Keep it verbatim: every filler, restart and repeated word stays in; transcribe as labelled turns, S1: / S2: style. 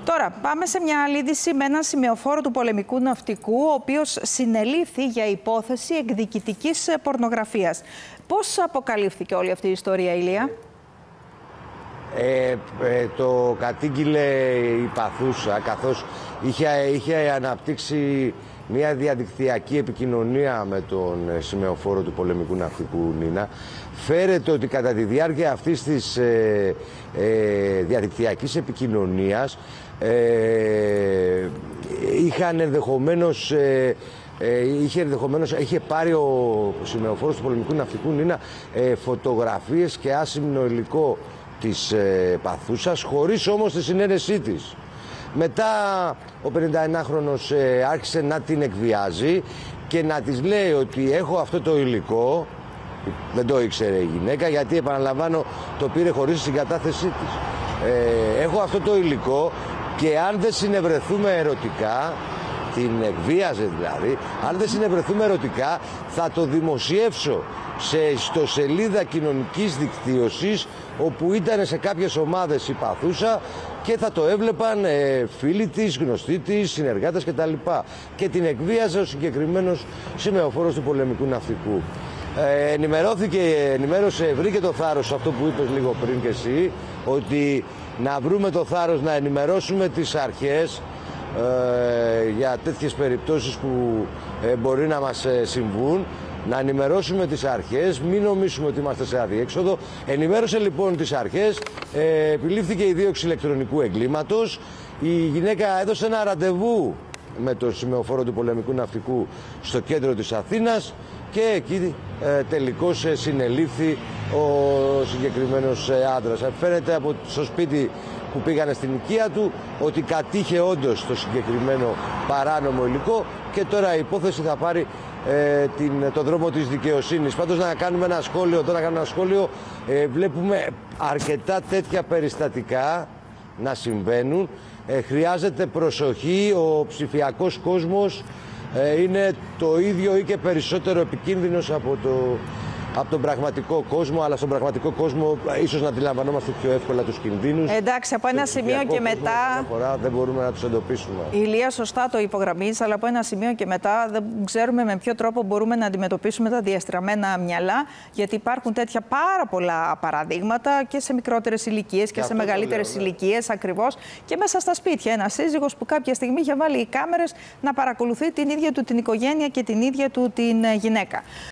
S1: Τώρα, πάμε σε μια άλλη είδηση με έναν σημεοφόρο του πολεμικού ναυτικού, ο οποίος συνελήφθη για υπόθεση εκδικητικής πορνογραφίας. Πώς αποκαλύφθηκε όλη αυτή η ιστορία, Ηλία?
S2: Ε, ε, το κατήγγειλε η παθούσα, καθώς είχε, είχε αναπτύξει μια διαδικτυακή επικοινωνία με τον σημεοφόρο του πολεμικού ναυτικού Νίνα. Φέρεται ότι κατά τη διάρκεια αυτής της ε, ε, διαδικτυακής επικοινωνίας ε, είχαν ενδεχομένως ε, Ε, είχε, ενδεχομένως, είχε πάρει ο σημεοφόρος του πολεμικού ναυτικού Νίνα ε, φωτογραφίες και άσημνο υλικό της ε, παθούσας, χωρίς όμως τη συνένεσή της. Μετά ο πενηνταενάχρονος ε, άρχισε να την εκβιάζει και να της λέει ότι έχω αυτό το υλικό. Δεν το ήξερε η γυναίκα, γιατί, επαναλαμβάνω, το πήρε χωρίς τη συγκατάθεσή της. Ε, έχω αυτό το υλικό και αν δεν συνευρεθούμε ερωτικά, την εκβίαζε δηλαδή, αν δεν συνευρεθούμε ερωτικά θα το δημοσιεύσω σε ιστοσελίδα κοινωνικής δικτύωσης, όπου ήταν σε κάποιες ομάδες η παθούσα και θα το έβλεπαν ε, φίλοι της, γνωστοί της, συνεργάτες κτλ. Και την εκβίαζε ο συγκεκριμένος σημεοφόρος του πολεμικού ναυτικού. Ε, ενημερώθηκε, ενημέρωσε, βρήκε το θάρρος, αυτό που είπες λίγο πριν και εσύ, ότι να βρούμε το θάρρος να ενημερώσουμε τις αρχές Ε, για τέτοιες περιπτώσεις που ε, μπορεί να μας ε, συμβούν, να ενημερώσουμε τις αρχές, μην νομίσουμε ότι είμαστε σε αδιέξοδο. Ενημέρωσε λοιπόν τις αρχές, ε, επιλήφθηκε η δίωξη ηλεκτρονικού εγκλήματος. Η γυναίκα έδωσε ένα ραντεβού με τον σημεοφόρο του πολεμικού ναυτικού στο κέντρο της Αθήνας και εκεί ε, τελικώς ε, συνελήφθη ο συγκεκριμένος ε, άντρας. Φαίνεται από το σπίτι που πήγανε στην οικία του ότι κατήχε όντως το συγκεκριμένο παράνομο υλικό και τώρα η υπόθεση θα πάρει ε, την, το δρόμο της δικαιοσύνης. Πάντως να κάνουμε ένα σχόλιο, τώρα να κάνουμε ένα σχόλιο, ε, βλέπουμε αρκετά τέτοια περιστατικά να συμβαίνουν. Ε, χρειάζεται προσοχή, ο ψηφιακός κόσμος ε, είναι το ίδιο ή και περισσότερο επικίνδυνος από το... από τον πραγματικό κόσμο, αλλά στον πραγματικό κόσμο ίσως να αντιλαμβανόμαστε πιο εύκολα τους κινδύνους.
S1: Εντάξει, από ένα σημείο και μετά.
S2: Φορά, δεν μπορούμε να τους εντοπίσουμε.
S1: Η Ηλία σωστά το υπογραμμίζει, αλλά από ένα σημείο και μετά δεν ξέρουμε με ποιο τρόπο μπορούμε να αντιμετωπίσουμε τα διαστραμμένα μυαλά, γιατί υπάρχουν τέτοια πάρα πολλά παραδείγματα και σε μικρότερες ηλικίες και, και σε μεγαλύτερες ναι. ηλικίες ακριβώς. Και μέσα στα σπίτια. Ένας σύζυγος που κάποια στιγμή είχε βάλει οι κάμερες να παρακολουθεί την ίδια του την οικογένεια και την ίδια του την γυναίκα.